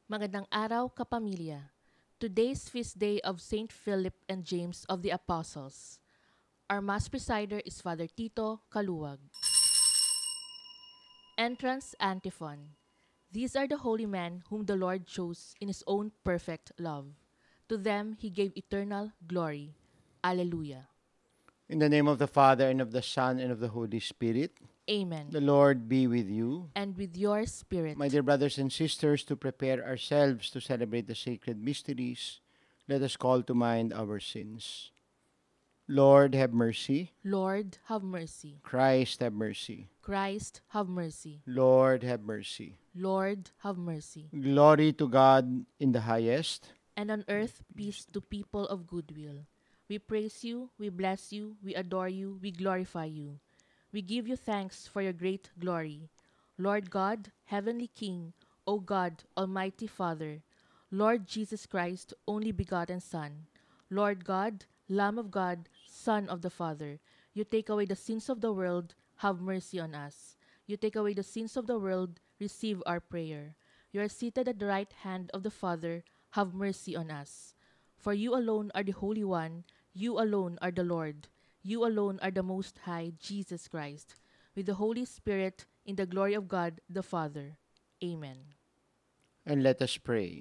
Magandang araw, Kapamilya. Today's feast day of Saint Philip and James of the Apostles. Our Mass presider is Father Tito Caluag. Entrance Antiphon. These are the holy men whom the Lord chose in his own perfect love. To them he gave eternal glory. Alleluia. In the name of the Father, and of the Son, and of the Holy Spirit. Amen. The Lord be with you. And with your spirit. My dear brothers and sisters, to prepare ourselves to celebrate the sacred mysteries, let us call to mind our sins. Lord, have mercy. Lord, have mercy. Christ, have mercy. Christ, have mercy. Lord, have mercy. Lord, have mercy. Glory to God in the highest, and on earth peace to people of good will. We praise you, we bless you, we adore you, we glorify you. We give you thanks for your great glory. Lord God, Heavenly King, O God, Almighty Father, Lord Jesus Christ, only begotten Son, Lord God, Lamb of God, Son of the Father, you take away the sins of the world, have mercy on us. You take away the sins of the world, receive our prayer. You are seated at the right hand of the Father, have mercy on us. For you alone are the Holy One, you alone are the Lord, you alone are the Most High, Jesus Christ, with the Holy Spirit, in the glory of God the Father. Amen. and let us pray.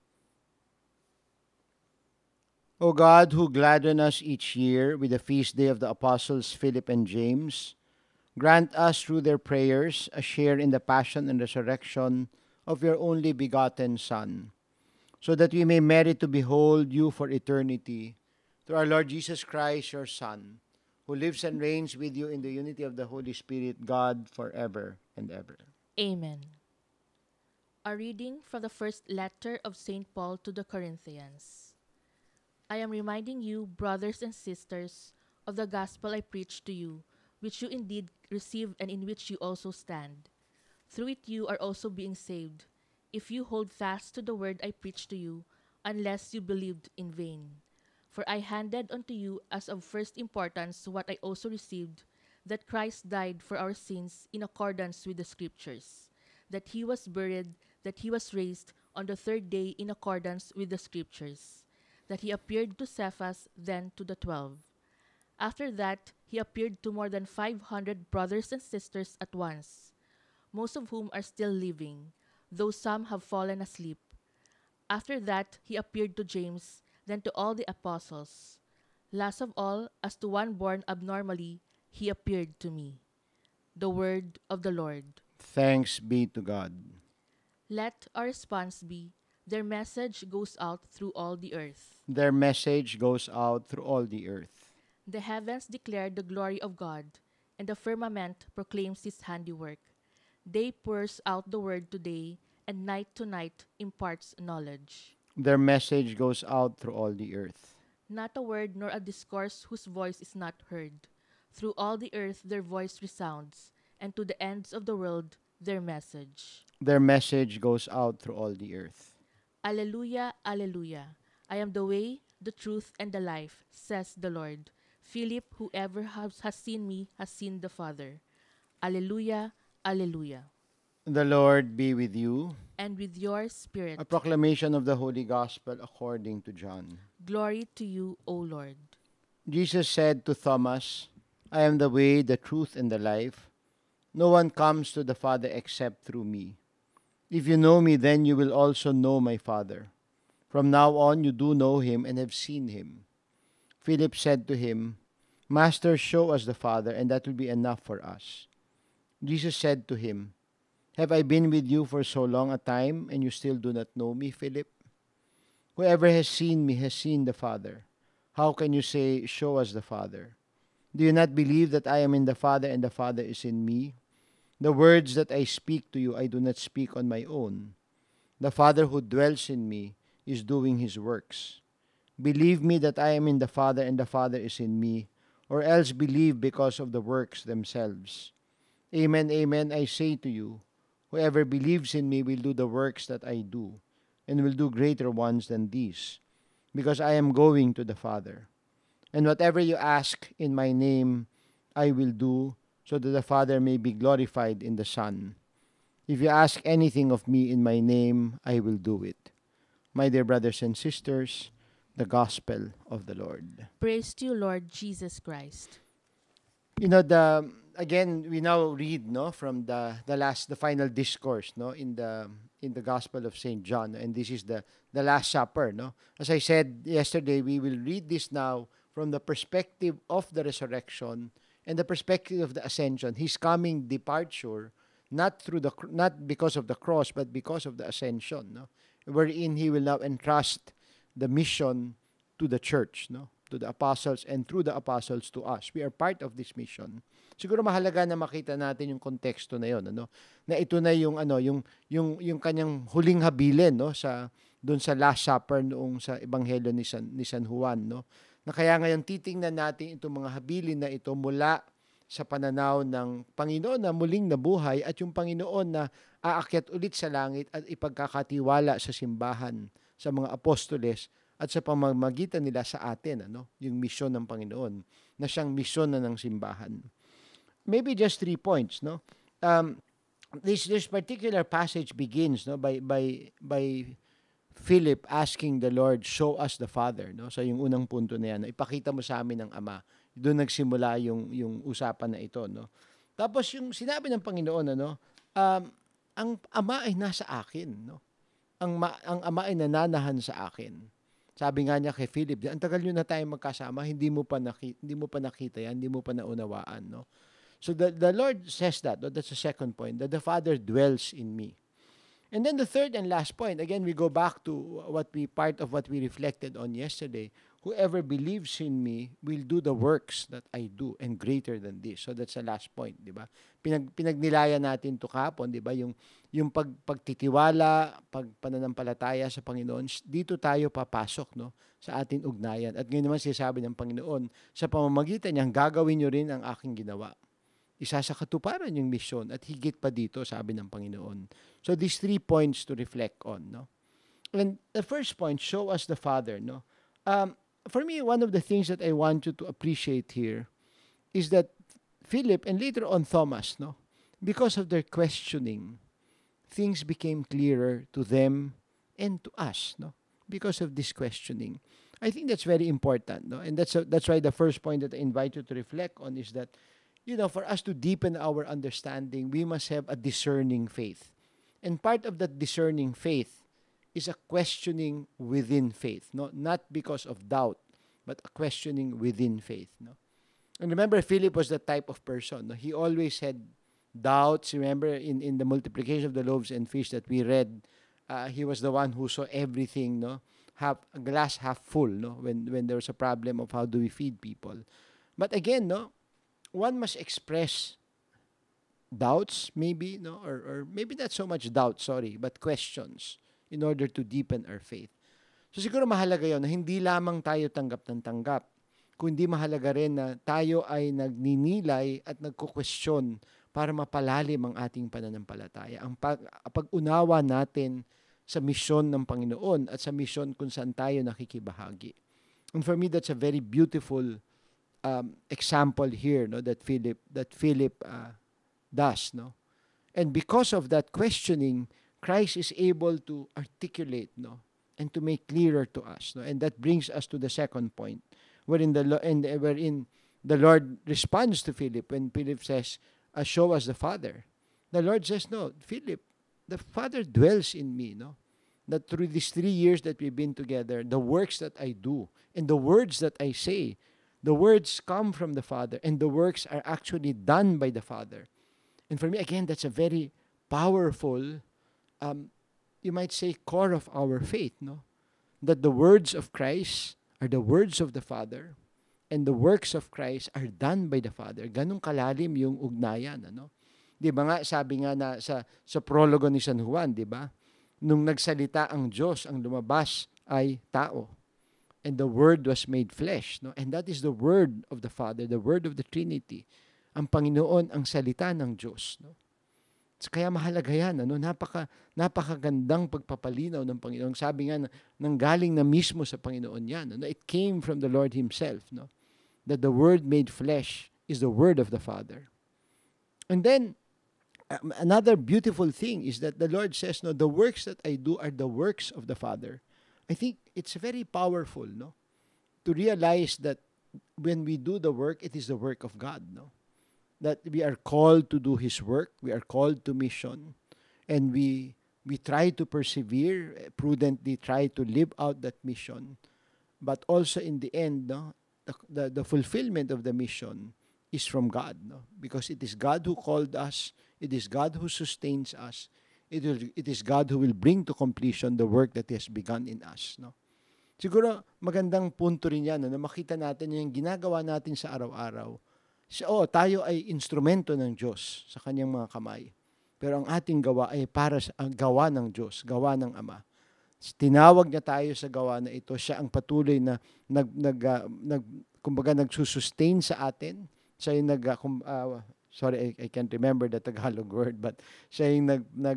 O God, who gladden us each year with the feast day of the Apostles Philip and James, grant us through their prayers a share in the passion and resurrection of your only begotten Son, so that we may merit to behold you for eternity, through our Lord Jesus Christ, your Son, who lives and reigns with you in the unity of the Holy Spirit, God, forever and ever. Amen. A reading from the first letter of St. Paul to the Corinthians. I am reminding you, brothers and sisters, of the gospel I preached to you, which you indeed received and in which you also stand. Through it you are also being saved, if you hold fast to the word I preached to you, unless you believed in vain. For I handed unto you as of first importance what I also received, that Christ died for our sins in accordance with the Scriptures, that he was buried, that he was raised on the third day in accordance with the Scriptures, that he appeared to Cephas, then to the 12. After that, he appeared to more than 500 brothers and sisters at once, most of whom are still living, though some have fallen asleep. After that, he appeared to James, then to all the apostles. Last of all, as to one born abnormally, he appeared to me. The word of the Lord. Thanks be to God. Let our response be, their message goes out through all the earth. Their message goes out through all the earth. The heavens declare the glory of God, and the firmament proclaims his handiwork. Day pours out the word today, and night to night imparts knowledge. Their message goes out through all the earth. Not a word nor a discourse whose voice is not heard. Through all the earth their voice resounds, and to the ends of the world their message. Their message goes out through all the earth. Alleluia, alleluia. I am the way, the truth, and the life, says the Lord. Philip, whoever has seen me has seen the Father. Alleluia, alleluia. The Lord be with you. And with your spirit. A proclamation of the Holy Gospel according to John. Glory to you, O Lord. Jesus said to Thomas, I am the way, the truth, and the life. No one comes to the Father except through me. If you know me, then you will also know my Father. From now on you do know him and have seen him. Philip said to him, Master, show us the Father, and that will be enough for us. Jesus said to him, Have I been with you for so long a time, and you still do not know me, Philip? Whoever has seen me has seen the Father. How can you say, Show us the Father? Do you not believe that I am in the Father, and the Father is in me? The words that I speak to you, I do not speak on my own. The Father who dwells in me is doing his works. Believe me that I am in the Father, and the Father is in me, or else believe because of the works themselves. Amen, amen, I say to you, whoever believes in me will do the works that I do, and will do greater ones than these, because I am going to the Father. And whatever you ask in my name, I will do, so that the Father may be glorified in the Son. If you ask anything of me in my name, I will do it. My dear brothers and sisters, the gospel of the Lord. Praise to you, Lord Jesus Christ. You know, the again we now read from the final discourse in the Gospel of Saint John, and this is the Last Supper. As I said yesterday, we will read this now from the perspective of the resurrection and the perspective of the ascension. His coming departure, not because of the cross, but because of the ascension. Wherein he will now entrust the mission to the church, to the apostles, and through the apostles to us. We are part of this mission. Siguro mahalaga na makita natin yung konteksto na yon, na ito na yung kanyang huling habilin, sa doon sa Last Supper noong sa ebanghelyo ni San Juan, na kaya ngayon titingnan natin itong mga habilin na ito mula sa pananaw ng Panginoon na muling nabuhay at yung Panginoon na aakyat ulit sa langit at ipagkakatiwala sa simbahan, sa mga apostoles, at sa pamamagitan nila sa atin, yung misyon ng Panginoon, na siyang misyon na ng simbahan. Maybe just 3 points, this particular passage begins by Philip asking the Lord, show us the Father, So yung unang punto na yan, ipakita mo sa amin ang Ama. Doon nagsimula yung usapan na ito, Tapos yung sinabi ng Panginoon, ang Ama ay nasa akin, Ang Ama ay nananahan sa akin. Sabi nga niya kay Philip, ang tagal nyo na tayo magkasama, hindi mo pa nakita yan, hindi mo pa naunawaan, So the Lord says that, that's the second point, that the Father dwells in me. And then the third and last point, again, we go back to part of what we reflected on yesterday. Whoever believes in me will do the works that I do and greater than this. So that's the last point, di ba? Pinagnilaya natin to kahapon, di ba? Yung pagtitiwala, pagpananampalataya sa Panginoon, dito tayo papasok, sa ating ugnayan. At ngayon naman sinasabi ng Panginoon, sa pamamagitan niyang gagawin niyo rin ang aking ginawa. Isa sa katuparan yung misyon at higit pa dito, sabi ng Panginoon. So these 3 points to reflect on, And the first point, show us the Father, For me, one of the things that I want you to appreciate here is that Philip and later on Thomas, because of their questioning, things became clearer to them and to us, because of this questioning. I think that's very important, and that's why the first point that I invite you to reflect on is that, for us to deepen our understanding, we must have a discerning faith. And part of that discerning faith is a questioning within faith, not because of doubt, but a questioning within faith. And remember, Philip was the type of person. He always had doubts. Remember, in the multiplication of the loaves and fish that we read, he was the one who saw everything, a glass half full, when there was a problem of how do we feed people. But again, one must express doubts, maybe, or maybe not so much doubt, but questions, in order to deepen our faith. So siguro mahalaga yun na hindi lamang tayo tanggap ng tanggap, kundi mahalaga rin na tayo ay nagninilay at nagkukwestiyon para mapalalim ang ating pananampalataya. Ang pag-unawa natin sa misyon ng Panginoon at sa misyon kung saan tayo nakikibahagi. And for me, that's a very beautiful example here, that Philip does. And because of that questioning, Christ is able to articulate, and to make clearer to us, and that brings us to the second point, wherein the Lord responds to Philip when Philip says, "Show us the Father." The Lord says, "No, Philip, the Father dwells in me, That through these 3 years that we've been together, the works that I do and the words that I say, the words come from the Father, and the works are actually done by the Father." And for me, again, that's a very powerful, you might say, core of our faith, That the words of Christ are the words of the Father, and the works of Christ are done by the Father. Ganun kalalim yung ugnayan, Di ba nga, sabi nga na sa prologo ni San Juan, di ba? Nung nagsalita ang Diyos, ang lumabas ay tao. And the Word was made flesh, And that is the Word of the Father, the Word of the Trinity. Ang Panginoon ang salita ng Diyos, Kaya mahalaga yan, napakagandang pagpapalinaw ng Panginoon. Sabi nga, nanggaling na mismo sa Panginoon yan. It came from the Lord Himself, That the Word made flesh is the Word of the Father. And then, Another beautiful thing is that the Lord says, no, the works that I do are the works of the Father. I think it's very powerful, no, to realize that when we do the work, it is the work of God, no, that we are called to do His work, we are called to mission, and we try to persevere, prudently try to live out that mission. But also in the end, no, the fulfillment of the mission is from God, no, because it is God who called us, it is God who sustains us, it is God who will bring to completion the work that He has begun in us, no. Siguro magandang punto rin yan, no, na makita natin yung ginagawa natin sa araw-araw. Tayo ay instrumento ng Diyos sa kanyang mga kamay. Pero ang ating gawa ay para sa gawa ng Diyos, gawa ng Ama. Tinawag niya tayo sa gawa na ito. Siya ang patuloy na kumbaga nagsusustain sa atin. Siya yung I can't remember the Tagalog word, but siya yung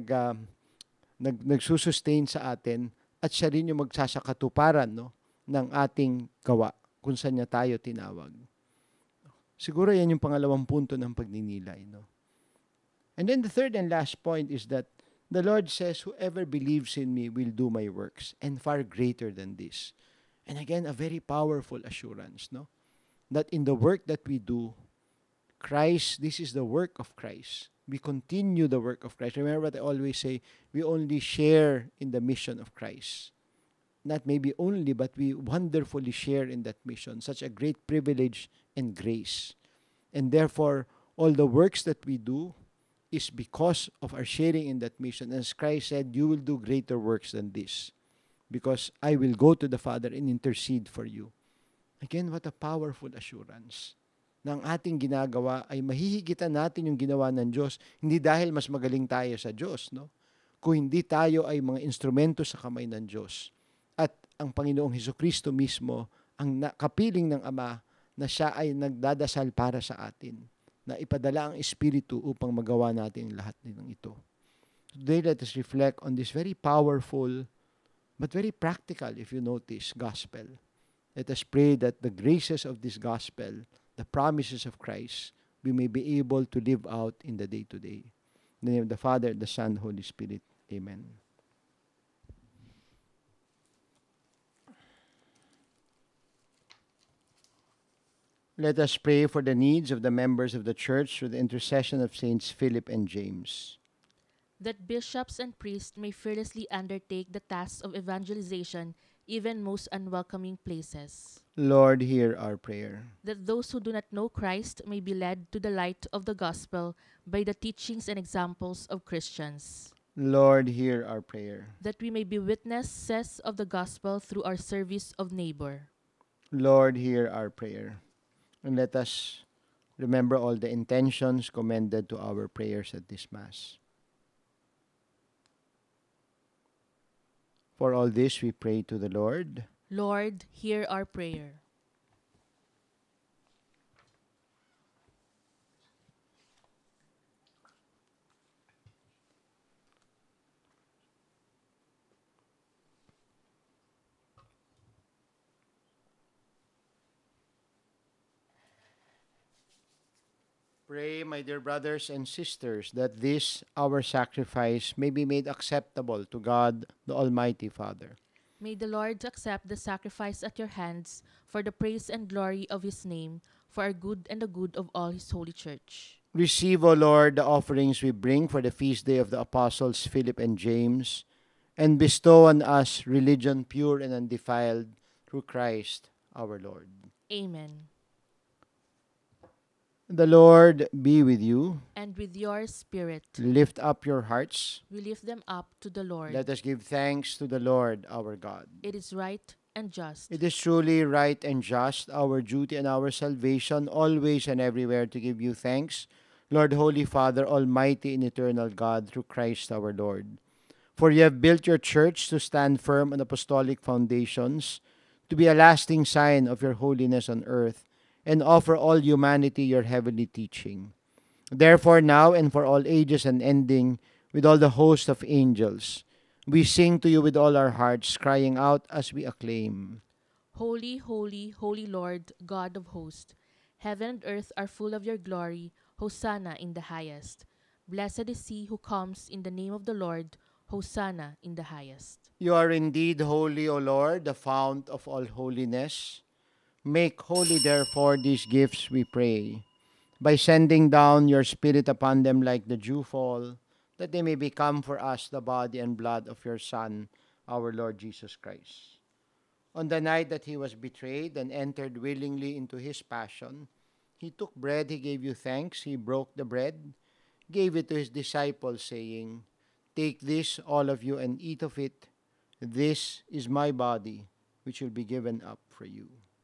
nagsusustain sa atin, at siya rin yung magsasakatuparan, no, ng ating gawa kung saan niya tayo tinawag. Siguro yan yung pangalawang punto ng pagninilay, no. And then the third and last point is that the Lord says, whoever believes in me will do my works, and far greater than this. And again, a very powerful assurance, no, that in the work that we do, Christ, this is the work of Christ. We continue the work of Christ. Remember what I always say, we only share in the mission of Christ. Not maybe only, but we wonderfully share in that mission. Such a great privilege and grace. And therefore, all the works that we do is because of our sharing in that mission. As Christ said, you will do greater works than this, because I will go to the Father and intercede for you. Again, what a powerful assurance na ang ating ginagawa ay mahihigitan natin yung ginawa ng Diyos, hindi dahil mas magaling tayo sa Diyos, no? Kung hindi tayo ay mga instrumento sa kamay ng Diyos. At ang Panginoong Hesukristo mismo, ang kapiling ng Ama, na siya ay nagdadasal para sa atin, na ipadala ang Espiritu upang magawa natin lahat ng ito. Today, let us reflect on this very powerful, but very practical, if you notice, gospel. Let us pray that the graces of this gospel, the promises of Christ, we may be able to live out in the day-to-day. In the name of the Father, the Son, Holy Spirit. Amen. Let us pray for the needs of the members of the Church through the intercession of Saints Philip and James. That bishops and priests may fearlessly undertake the tasks of evangelization, even most unwelcoming places. Lord, hear our prayer. That those who do not know Christ may be led to the light of the gospel by the teachings and examples of Christians. Lord, hear our prayer. That we may be witnesses of the gospel through our service of neighbor. Lord, hear our prayer. And let us remember all the intentions commended to our prayers at this Mass. For all this, we pray to the Lord. Lord, hear our prayer. Pray, my dear brothers and sisters, that this, our sacrifice, may be made acceptable to God, the Almighty Father. May the Lord accept the sacrifice at your hands for the praise and glory of His name, for our good and the good of all His holy Church. Receive, O Lord, the offerings we bring for the feast day of the Apostles Philip and James, and bestow on us religion pure and undefiled through Christ our Lord. Amen. The Lord be with you. And with your spirit. Lift up your hearts. We lift them up to the Lord. Let us give thanks to the Lord our God. It is right and just. It is truly right and just, our duty and our salvation, always and everywhere to give you thanks, Lord, Holy Father, Almighty and eternal God, through Christ our Lord. For you have built your church to stand firm on apostolic foundations, to be a lasting sign of your holiness on earth, and offer all humanity your heavenly teaching. Therefore now and for all ages unending, with all the host of angels, we sing to you with all our hearts, crying out as we acclaim. Holy, holy, holy Lord, God of hosts, heaven and earth are full of your glory. Hosanna in the highest. Blessed is he who comes in the name of the Lord. Hosanna in the highest. You are indeed holy, O Lord, the fount of all holiness. Make holy, therefore, these gifts, we pray, by sending down your Spirit upon them like the dewfall, that they may become for us the body and blood of your Son, our Lord Jesus Christ. On the night that he was betrayed and entered willingly into his passion, he took bread, he gave you thanks, he broke the bread, gave it to his disciples, saying, "Take this, all of you, and eat of it. This is my body, which will be given up for you."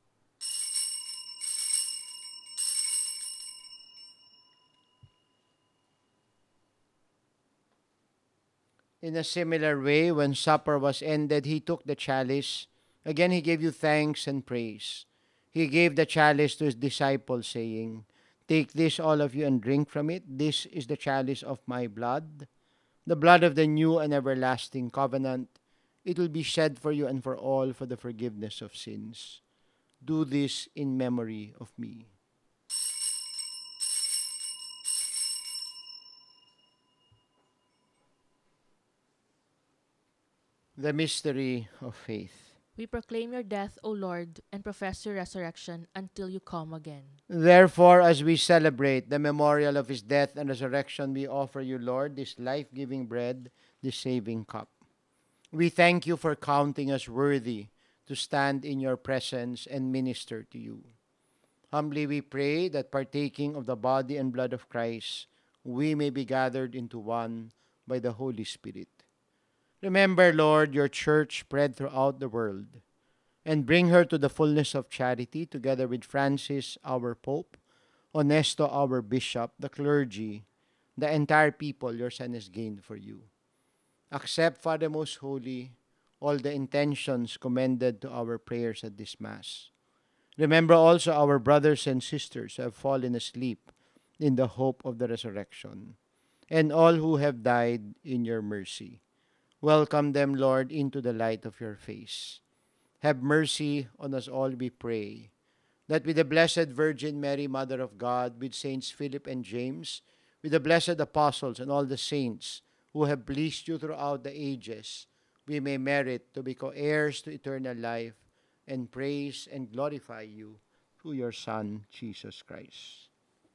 In a similar way, when supper was ended, he took the chalice. Again, he gave you thanks and praise. He gave the chalice to his disciples, saying, "Take this, all of you, and drink from it. This is the chalice of my blood, the blood of the new and everlasting covenant. It will be shed for you and for all for the forgiveness of sins. Do this in memory of me." The mystery of faith. We proclaim your death, O Lord, and profess your resurrection until you come again. Therefore, as we celebrate the memorial of his death and resurrection, we offer you, Lord, this life-giving bread, this saving cup. We thank you for counting us worthy to stand in your presence and minister to you. Humbly we pray that partaking of the body and blood of Christ, we may be gathered into one by the Holy Spirit. Remember, Lord, your church spread throughout the world, and bring her to the fullness of charity, together with Francis, our Pope, Honesto, our Bishop, the clergy, the entire people your Son has gained for you. Accept, Father most holy, all the intentions commended to our prayers at this Mass. Remember also our brothers and sisters who have fallen asleep in the hope of the resurrection, and all who have died in your mercy. Welcome them, Lord, into the light of your face. Have mercy on us all, we pray, that with the Blessed Virgin Mary, Mother of God, with Saints Philip and James, with the blessed apostles and all the saints who have pleased you throughout the ages, we may merit to be co-heirs to eternal life and praise and glorify you through your Son, Jesus Christ.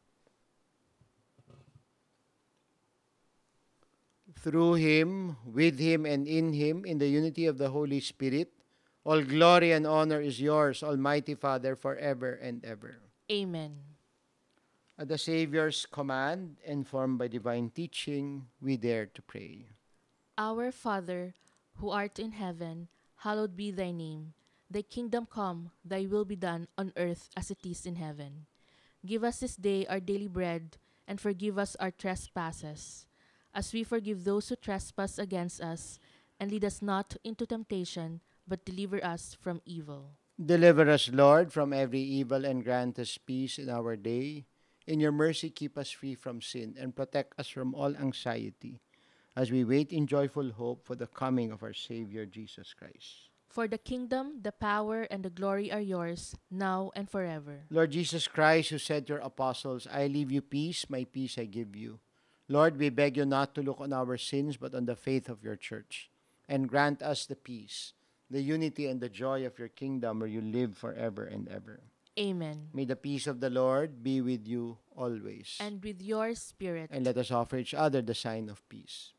Through him, with him, and in him, in the unity of the Holy Spirit, all glory and honor is yours, Almighty Father, forever and ever. Amen. At the Savior's command, informed by divine teaching, we dare to pray. Our Father, who art in heaven, hallowed be thy name. Thy kingdom come, thy will be done on earth as it is in heaven. Give us this day our daily bread, and forgive us our trespasses, as we forgive those who trespass against us. And lead us not into temptation, but deliver us from evil. Deliver us, Lord, from every evil, and grant us peace in our day. In your mercy, keep us free from sin, and protect us from all anxiety, as we wait in joyful hope for the coming of our Savior, Jesus Christ. For the kingdom, the power, and the glory are yours, now and forever. Lord Jesus Christ, who said to your apostles, "I leave you peace, my peace I give you." Lord, we beg you not to look on our sins, but on the faith of your church, and grant us the peace, the unity, and the joy of your kingdom, where you live forever and ever. Amen. May the peace of the Lord be with you always. And with your spirit. And let us offer each other the sign of peace.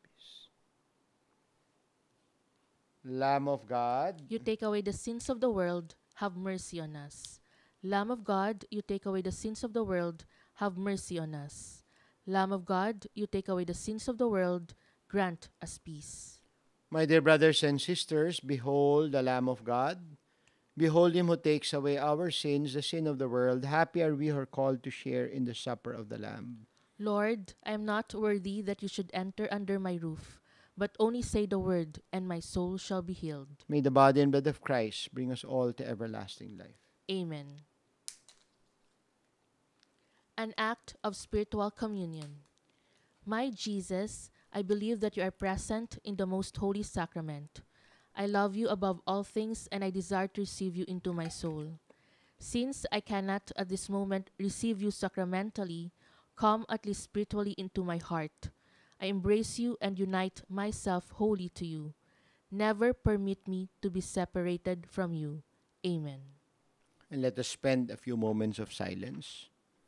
Lamb of God, You take away the sins of the world, have mercy on us. Lamb of God, you take away the sins of the world, have mercy on us. Lamb of God, you take away the sins of the world, grant us peace. my dear brothers and sisters, behold the Lamb of God. Behold him who takes away our sins, the sin of the world. Happy are we who are called to share in the supper of the Lamb. Lord, I am not worthy that you should enter under my roof, but only say the word, and my soul shall be healed. May the body and blood of Christ bring us all to everlasting life. Amen. An act of spiritual communion. My Jesus, I believe that you are present in the most holy sacrament. I love you above all things, and I desire to receive you into my soul. Since I cannot at this moment receive you sacramentally, come at least spiritually into my heart. I embrace you and unite myself wholly to you. Never permit me to be separated from you. Amen. And let us spend a few moments of silence.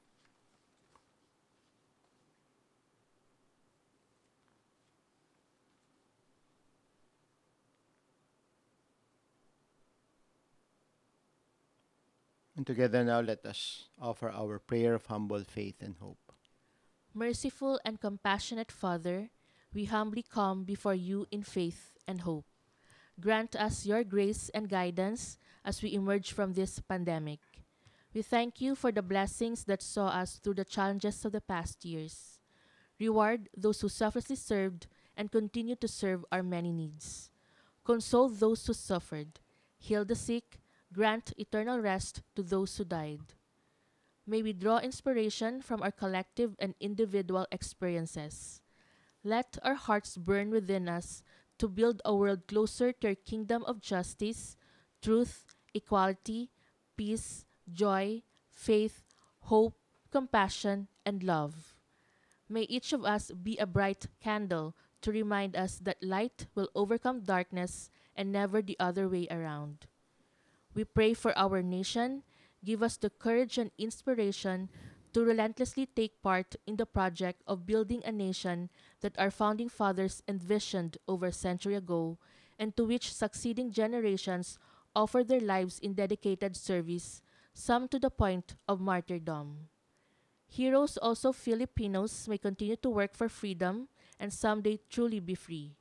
And together now let us offer our prayer of humble faith and hope. Merciful and compassionate Father, we humbly come before you in faith and hope. Grant us your grace and guidance as we emerge from this pandemic. We thank you for the blessings that saw us through the challenges of the past years. Reward those who selflessly served and continue to serve our many needs. Console those who suffered. Heal the sick. Grant eternal rest to those who died. May we draw inspiration from our collective and individual experiences. Let our hearts burn within us to build a world closer to your kingdom of justice, truth, equality, peace, joy, faith, hope, compassion, and love. May each of us be a bright candle to remind us that light will overcome darkness and never the other way around. We pray for our nation. Give us the courage and inspiration to relentlessly take part in the project of building a nation that our founding fathers envisioned over a century ago and to which succeeding generations offer their lives in dedicated service, some to the point of martyrdom. Heroes, also Filipinos, may continue to work for freedom and someday truly be free.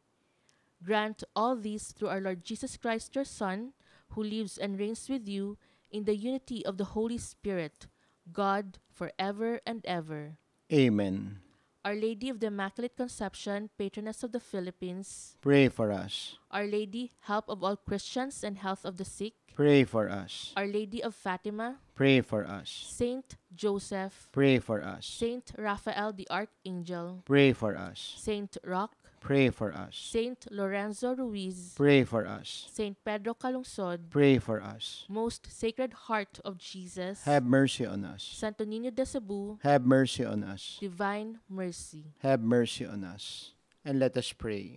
Grant all these through our Lord Jesus Christ, your Son, who lives and reigns with you in the unity of the Holy Spirit, God, forever and ever. Amen. Our Lady of the Immaculate Conception, patroness of the Philippines, Pray for us. Our Lady, help of all Christians and health of the sick, Pray for us. Our Lady of Fatima, Pray for us. Saint Joseph, Pray for us. Saint Raphael the Archangel, Pray for us. Saint Roch, Pray for us. Saint Lorenzo Ruiz, Pray for us. Saint Pedro Calungsod, Pray for us. Most Sacred Heart of Jesus, Have mercy on us. Santo Niño de Cebu, Have mercy on us. Divine Mercy. Have mercy on us. And let us pray.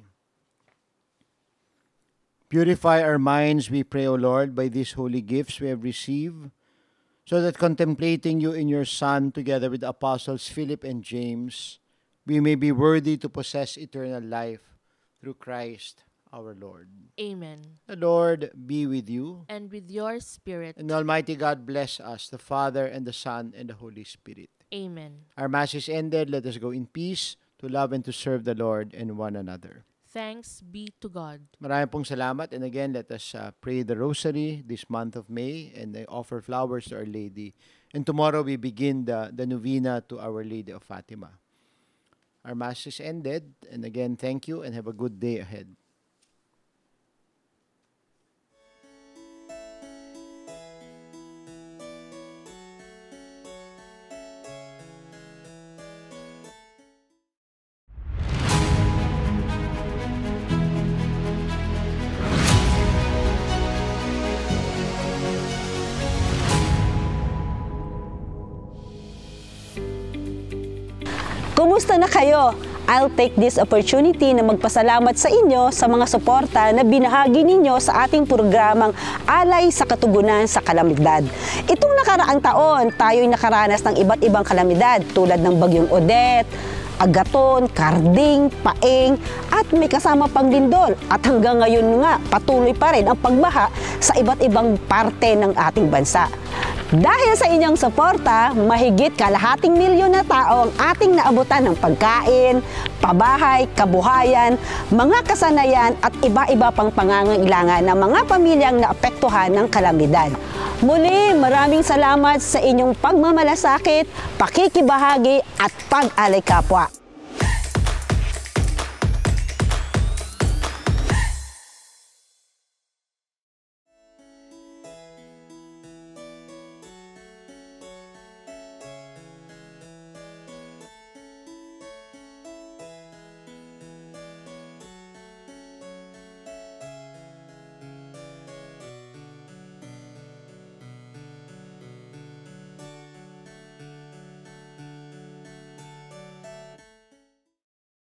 Purify our minds, we pray, O Lord, by these holy gifts we have received, so that contemplating you in your Son, together with the apostles Philip and James, we may be worthy to possess eternal life through Christ our Lord. Amen. The Lord be with you. And with your spirit. And Almighty God bless us, the Father, and the Son, and the Holy Spirit. Amen. Our Mass is ended. Let us go in peace to love and to serve the Lord and one another. Thanks be to God. Maraming pong salamat. And again, let us pray the Rosary this month of May, and I offer flowers to Our Lady. And tomorrow we begin the novena to Our Lady of Fatima. Our Mass is ended. And again, thank you and have a good day ahead. Kumusta na kayo? I'll take this opportunity na magpasalamat sa inyo sa mga suporta na binahagi ninyo sa ating programang Alay sa Katugunan sa Kalamidad. Itong nakaraang taon, tayo'y nakaranas ng iba't ibang kalamidad tulad ng Bagyong Odette, Agaton, Karding, Paeng, at may kasama pang lindol. At hanggang ngayon nga, patuloy pa rin ang pagbaha sa iba't ibang parte ng ating bansa. Dahil sa inyong suporta, mahigit kalahating milyon na tao ang ating naabutan ng pagkain, pabahay, kabuhayan, mga kasanayan at iba-iba pang pangangailangan ng mga pamilyang naapektuhan ng kalamidad. Muli, maraming salamat sa inyong pagmamalasakit, pakikibahagi at pag-alay kapwa.